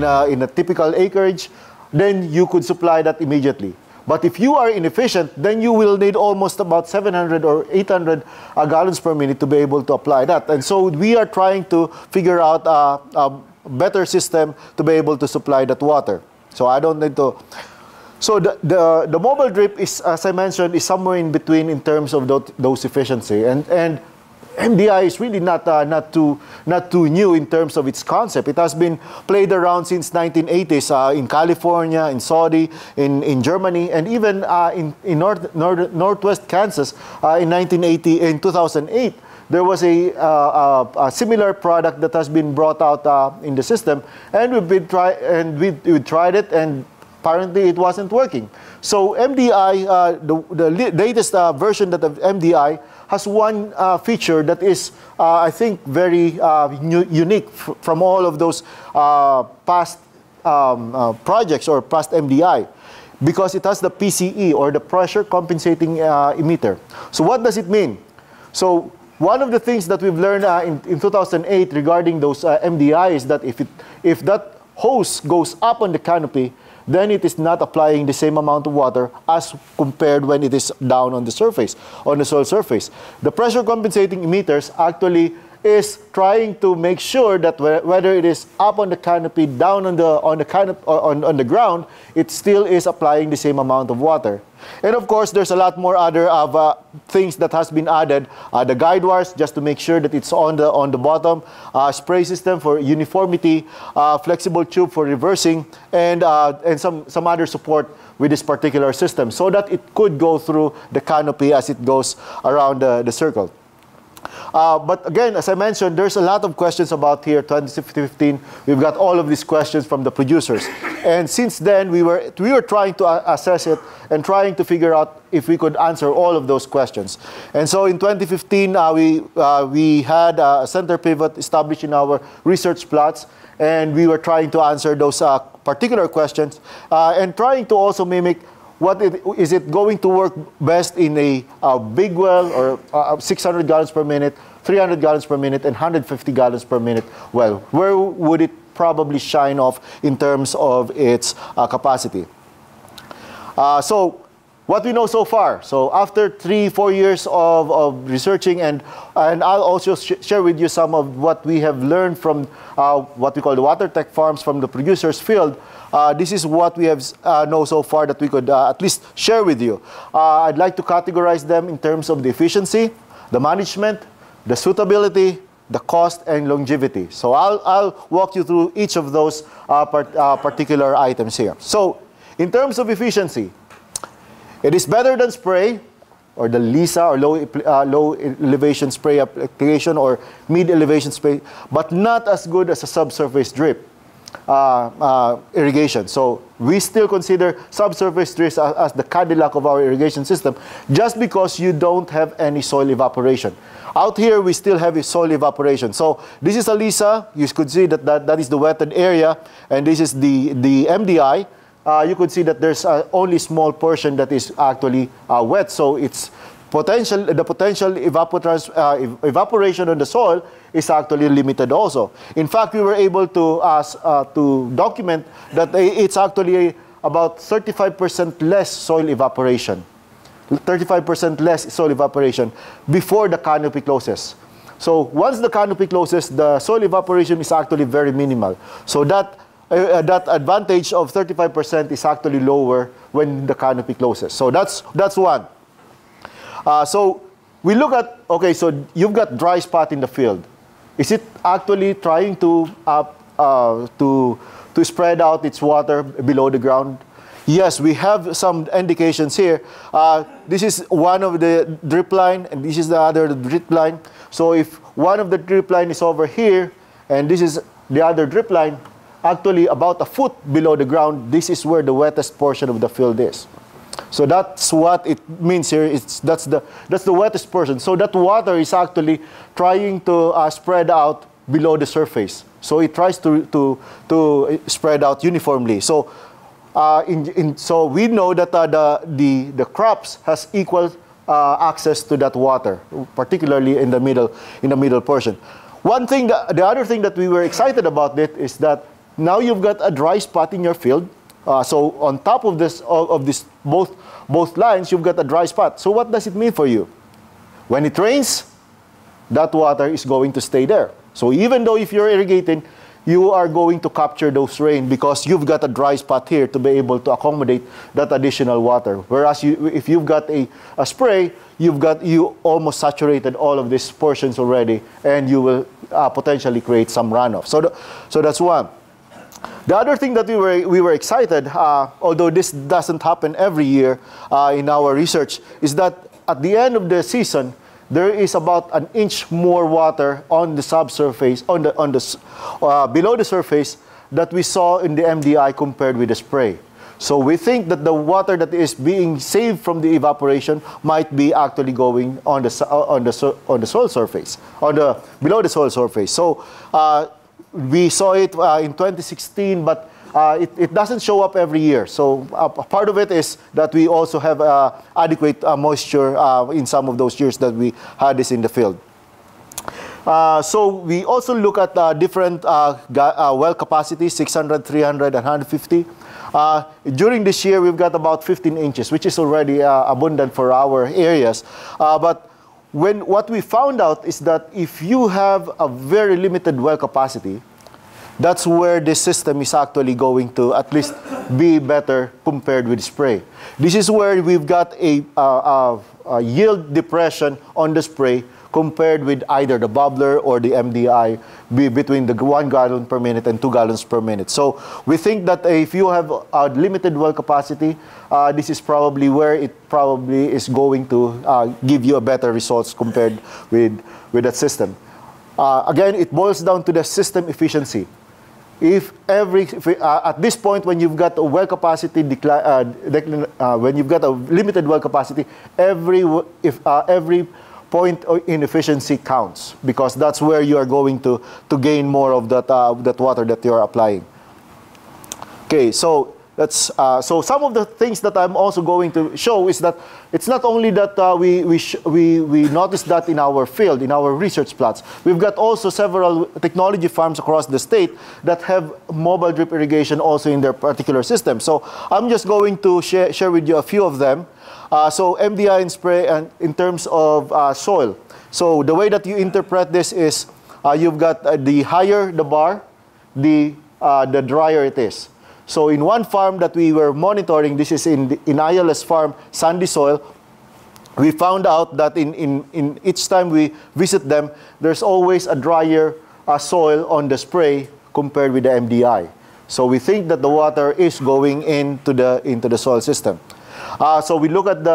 in a typical acreage, then you could supply that immediately. But if you are inefficient, then you will need almost about 700 or 800 gallons per minute to be able to apply that. And so we are trying to figure out a better system to be able to supply that water. So I don't need to... So the mobile drip is, as I mentioned, is somewhere in between in terms of those efficiency. And MDI is really not too new in terms of its concept. It has been played around since 1980s in California, in Saudi, in Germany, and even in northwest Kansas in 2008. There was a similar product that has been brought out in the system, and we tried it, and apparently it wasn't working. So MDI, the latest version of MDI has one feature that is, I think, very unique from all of those past projects or past MDI, because it has the PCE, or the pressure compensating emitter. So what does it mean? So one of the things that we've learned in 2008 regarding those MDI is that if that hose goes up on the canopy, then it is not applying the same amount of water as compared when it is down on the surface, on the soil surface. The pressure compensating emitters actually is trying to make sure that whether it is up on the canopy, down on the ground, it still is applying the same amount of water. And of course, there's a lot more other things that has been added. The guide wires, just to make sure that it's on the bottom, spray system for uniformity, flexible tube for reversing, and some other support with this particular system, so that it could go through the canopy as it goes around the circle. But again, as I mentioned, there's a lot of questions about here, 2015. We've got all of these questions from the producers. And since then, we were trying to assess it and trying to figure out if we could answer all of those questions. And so in 2015, we had a center pivot established in our research plots, and we were trying to answer those particular questions and trying to also mimic is it going to work best in a big well, or 600 gallons per minute, 300 gallons per minute, and 150 gallons per minute well? Where would it probably shine off in terms of its capacity? So what we know so far. So after 3-4 years of researching, and I'll also share with you some of what we have learned from what we call the water tech farms from the producers field. This is what we have know so far that we could at least share with you. I'd like to categorize them in terms of the efficiency, the management, the suitability, the cost, and longevity. So I'll walk you through each of those particular items here. So in terms of efficiency, it is better than spray, or the LISA, or low elevation spray application, or mid elevation spray, but not as good as a subsurface drip irrigation. So we still consider subsurface drip as the Cadillac of our irrigation system, just because you don't have any soil evaporation. Out here, we still have a soil evaporation. So this is a LISA. You could see that is the wetted area, and this is the MDI. You could see that there's only a small portion that is actually wet. So it's the potential evaporation on the soil is actually limited also. In fact, we were able to document that it's actually about 35% less soil evaporation. 35% less soil evaporation before the canopy closes. So once the canopy closes, the soil evaporation is actually very minimal. So that advantage of 35% is actually lower when the canopy closes. So that's one. So we look at, okay, so you've got dry spot in the field. Is it actually trying to spread out its water below the ground? Yes, we have some indications here. This is one of the drip line, and this is the other drip line. So if one of the drip line is over here, and this is the other drip line, actually about a foot below the ground, this is where the wettest portion of the field is. So that's what it means here. That's the wettest portion. So that water is actually trying to spread out below the surface. So it tries to spread out uniformly. So so we know that the crops has equal access to that water, particularly in the middle portion. The other thing that we were excited about it is that now you've got a dry spot in your field. So on top of this, both lines, you've got a dry spot. So what does it mean for you? When it rains, that water is going to stay there. So even though if you're irrigating, you are going to capture those rain because you've got a dry spot here to be able to accommodate that additional water. Whereas if you've got a spray, you almost saturated all of these portions already, and you will potentially create some runoff. So that's one. The other thing that we were excited, although this doesn't happen every year in our research, is that at the end of the season, there is about an inch more water on the subsurface, below the surface, that we saw in the MDI compared with the spray. So we think that the water that is being saved from the evaporation might be actually going on the soil surface, below the soil surface. So we saw it in 2016, but it doesn't show up every year. So part of it is that we also have adequate moisture in some of those years that we had this in the field. So we also look at different well capacities, 600, 300, and 150. During this year, we've got about 15 inches, which is already abundant for our areas. But what we found out is that if you have a very limited well capacity, that's where this system is actually going to at least be better compared with spray. This is where we've got a yield depression on the spray compared with either the bubbler or the MDI between the 1 gallon per minute and 2 gallons per minute. So we think that if you have a limited well capacity, this is probably where it probably is going to give you a better results compared with that system. Again, it boils down to the system efficiency. At this point, when you've got a well capacity when you've got a limited well capacity, every point in efficiency counts, because that's where you are going to gain more of that water that you are applying. Okay, so that's so some of the things that I'm also going to show is that it's not only that we noticed that in our field, in our research plots. We've got also several technology farms across the state that have mobile drip irrigation also in their particular system. So I'm just going to share with you a few of them. So MDI and spray, and in terms of soil. So the way that you interpret this is you've got the higher the bar, the drier it is. So in one farm that we were monitoring, this is in ILS farm, sandy soil, we found out that in each time we visit them, there's always a drier soil on the spray compared with the MDI. So we think that the water is going into the soil system. So we look at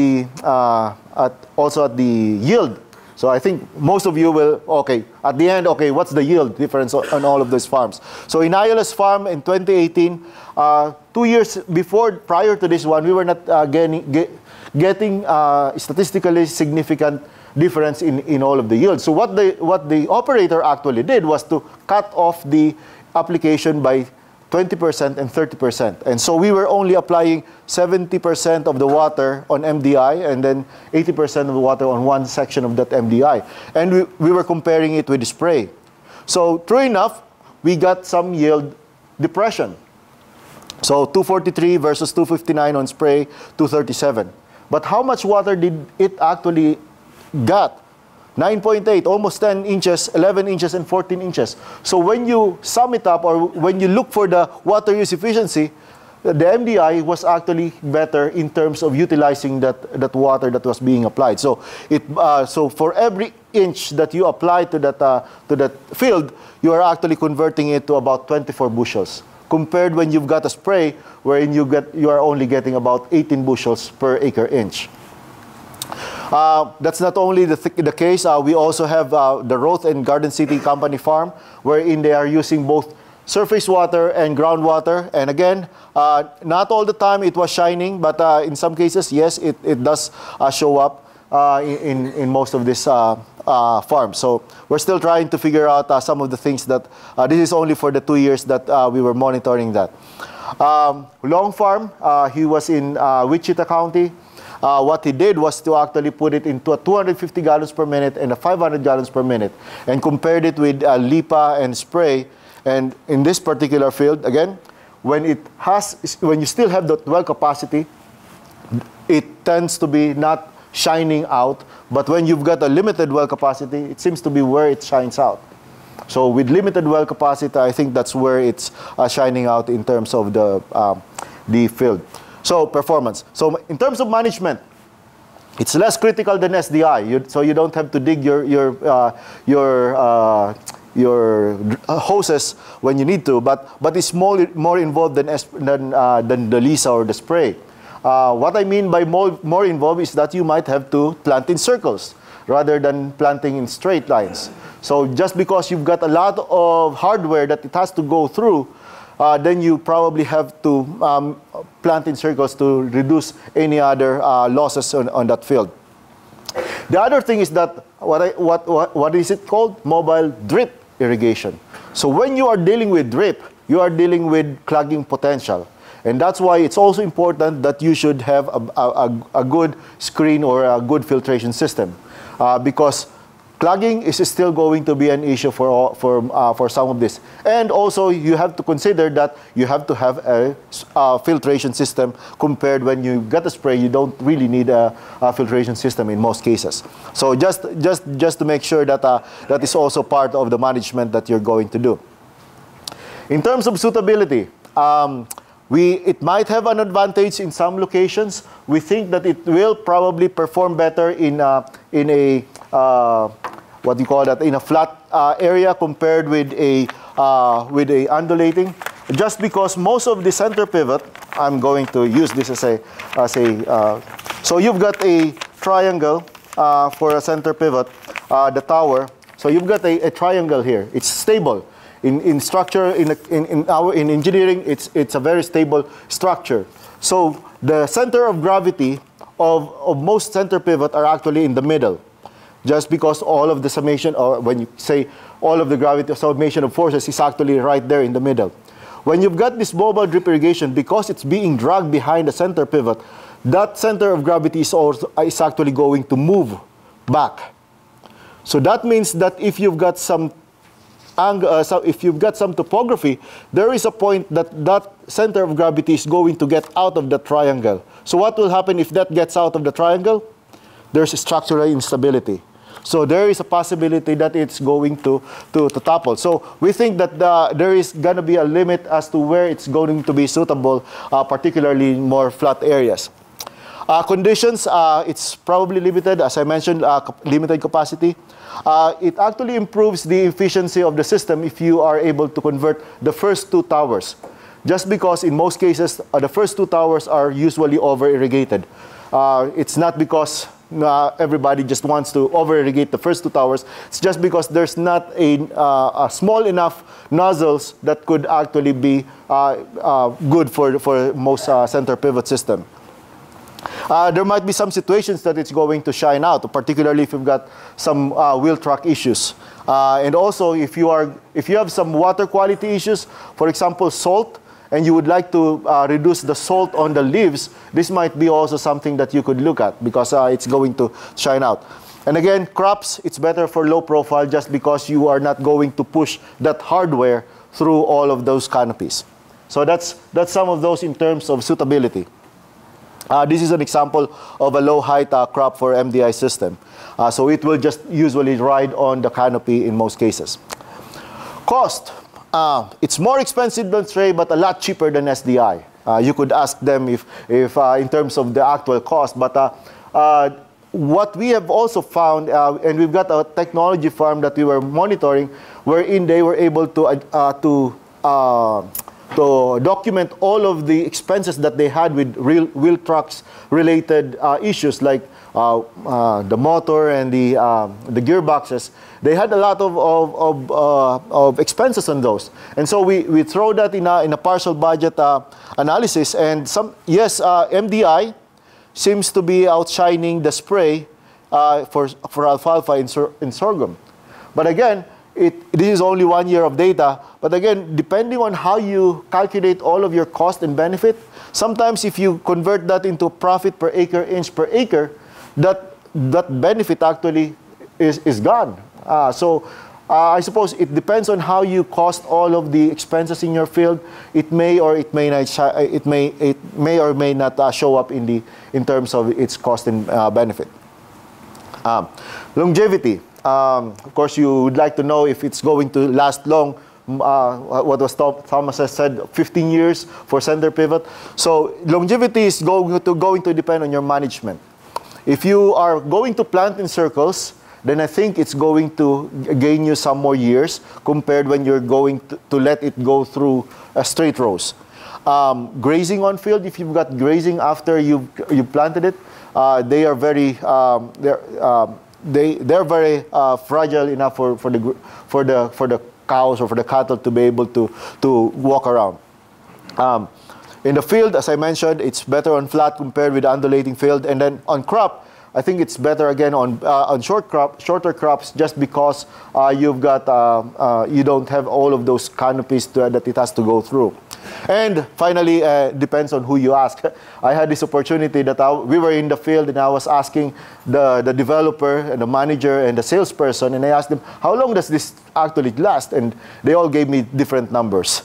also at the yield. So I think most of you will, at the end, what's the yield difference on all of those farms? So in ILS farm in 2018, 2 years prior to this one, we were not getting statistically significant difference in all of the yields. So what the operator actually did was to cut off the application by 20% and 30%. And so we were only applying 70% of the water on MDI and then 80% of the water on one section of that MDI. And we were comparing it with the spray. So true enough, we got some yield depression. So 243 versus 259 on spray, 237. But how much water did it actually got? 9.8, almost 10 inches, 11 inches, and 14 inches. So when you sum it up, or when you look for the water use efficiency, the MDI was actually better in terms of utilizing that water that was being applied. So so for every inch that you apply to that field, you are actually converting it to about 24 bushels. Compared when you've got a spray, wherein you are only getting about 18 bushels per acre inch. That's not only the case. We also have the Roth and Garden City Company Farm, wherein they are using both surface water and groundwater. And again, not all the time it was shining, but in some cases, yes, it does show up in most of these farms. So we're still trying to figure out some of the things that, this is only for the 2 years that we were monitoring that. Long Farm, he was in Wichita County. What he did was to actually put it into a 250 gallons per minute and a 500 gallons per minute, and compared it with LIPA and spray. And in this particular field, again, when you still have that well capacity, it tends to be not shining out. But when you've got a limited well capacity, it seems to be where it shines out. So with limited well capacity, I think that's where it's shining out in terms of the field. So performance. So in terms of management, it's less critical than SDI. So you don't have to dig your hoses when you need to, but it's more involved than the Lisa or the spray. What I mean by more involved is that you might have to plant in circles rather than planting in straight lines. So just because you've got a lot of hardware that it has to go through, then you probably have to plant in circles to reduce any other losses on that field. The other thing is that what is it called? Mobile drip irrigation. So when you are dealing with drip, you are dealing with clogging potential. And that's why it's also important that you should have a good screen or a good filtration system. Because clogging is still going to be an issue for some of this. And also, you have to consider that you have to have a filtration system compared when you get a spray, you don't really need a filtration system in most cases. So just to make sure that that is also part of the management that you're going to do. In terms of suitability, it might have an advantage in some locations. We think that it will probably perform better in a what do you call that, in a flat area compared with a undulating, just because most of the center pivot, I'm going to use this as a so you've got a triangle for a center pivot, the tower. So you've got a triangle here. It's stable. In structure, in engineering, it's a very stable structure. So the center of gravity of most center pivot are actually in the middle. Just because all of the summation, or when you say all of the gravity summation of forces is actually right there in the middle. When you've got this mobile drip irrigation, because it's being dragged behind the center pivot, that center of gravity is actually going to move back. So that means that if you've got some topography, there is a point that center of gravity is going to get out of the triangle. So what will happen if that gets out of the triangle? There's structural instability. So there is a possibility that it's going to topple. So we think that there is going to be a limit as to where it's going to be suitable, particularly in more flat areas. Conditions, it's probably limited, as I mentioned, limited capacity. It actually improves the efficiency of the system if you are able to convert the first two towers. Just because in most cases, the first two towers are usually over-irrigated. It's not because everybody just wants to over-irrigate the first two towers. It's just because there's not a small enough nozzles that could actually be good for most center pivot system. There might be some situations that it's going to shine out, particularly if you've got some wheel track issues. And also, if you have some water quality issues, for example, salt, and you would like to reduce the salt on the leaves, this might be also something that you could look at because it's going to shine out. And again, crops, it's better for low profile just because you are not going to push that hardware through all of those canopies. So that's some of those in terms of suitability. This is an example of a low height crop for MDI system. So it will just usually ride on the canopy in most cases. Cost. It's more expensive than spray, but a lot cheaper than SDI. You could ask them if in terms of the actual cost. But what we have also found, and we've got a technology farm that we were monitoring, wherein they were able to document all of the expenses that they had with wheel trucks related issues like the motor and the gearboxes. They had a lot of expenses on those, and so we throw that in a partial budget analysis. And MDI seems to be outshining the spray for alfalfa in sorghum. But again, this is only 1 year of data. But again, depending on how you calculate all of your cost and benefit, sometimes if you convert that into profit per acre, inch per acre, that benefit actually is gone. So I suppose it depends on how you cost all of the expenses in your field. It may or it may not. It may or may not show up in terms of its cost and benefit. Longevity. Of course, you would like to know if it's going to last long. What was Thomas has said, 15 years for center pivot. So longevity is going to depend on your management. If you are going to plant in circles, then I think it's going to gain you some more years compared when you're going to let it go through straight rows. Grazing on field, if you've got grazing after you've planted it, they are very they're very fragile enough for the cows or for the cattle to be able to walk around. In the field, as I mentioned, it's better on flat compared with undulating field, and then on crop, I think it's better again on shorter crops, just because you've got you don't have all of those canopies that it has to go through. And finally, depends on who you ask. I had this opportunity that we were in the field and I was asking the developer and the manager and the salesperson, and I asked them, how long does this actually last? And they all gave me different numbers.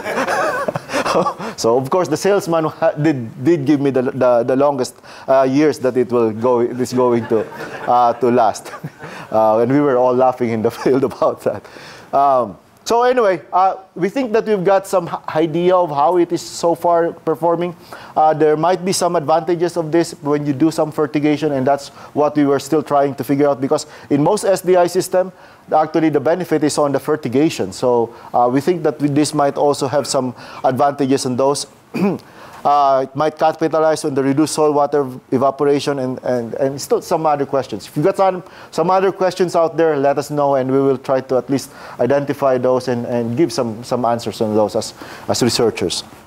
So of course the salesman did give me the longest years that it is going to last, and we were all laughing in the field about that. So anyway, we think that we've got some idea of how it is so far performing. There might be some advantages of this when you do some fertigation, and that's what we were still trying to figure out, because in most SDI system, actually the benefit is on the fertigation. So we think that this might also have some advantages in those. It might capitalize on the reduced soil water evaporation and still some other questions. If you've got some other questions out there, let us know, and we will try to at least identify those and give some answers on those as researchers.